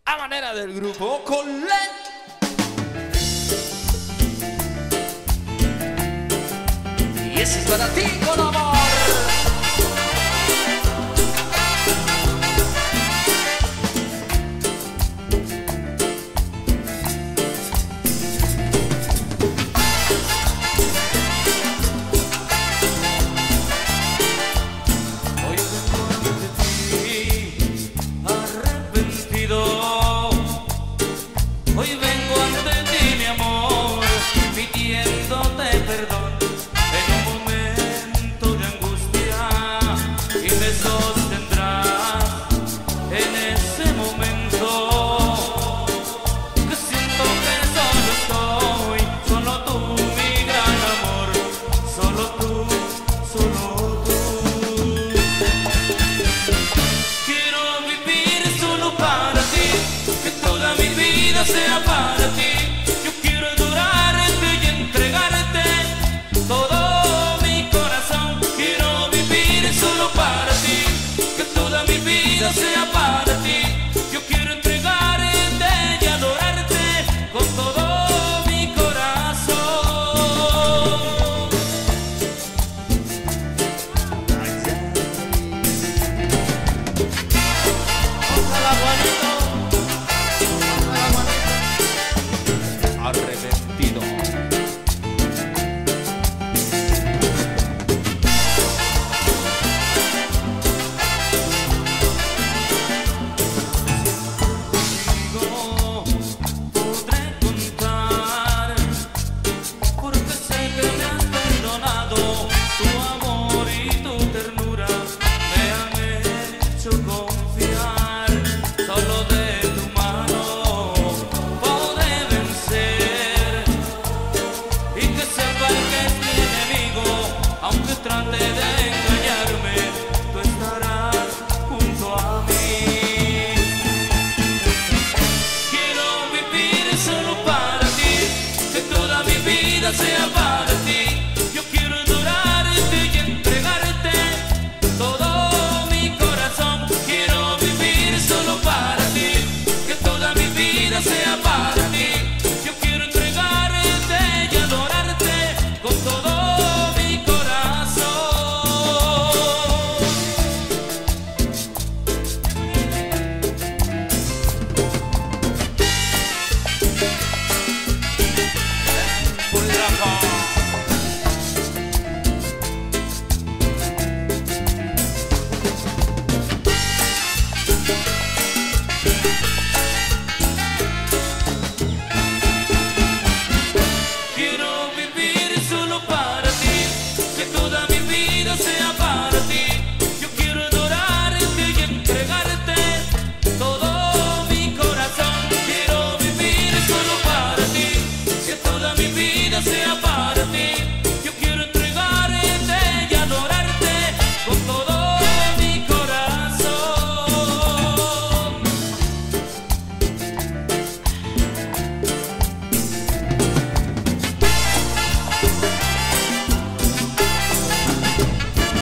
a manera del grupo Colé. Y ese es para ti con amor. Hoy vengo ante ti, mi amor, pidiéndote perdón en un momento de angustia y me sostendrás en ese momento que siento que solo estoy, solo tú, mi gran amor, solo tú, solo tú. Quiero vivir solo para ti, que toda mi vida sea para ti. Yo quiero adorarte y entregarte todo mi corazón. Quiero vivir solo para ti, que toda mi vida sea para ti. Yo quiero entregarte y adorarte con todo mi corazón. Ojalá, Juanito.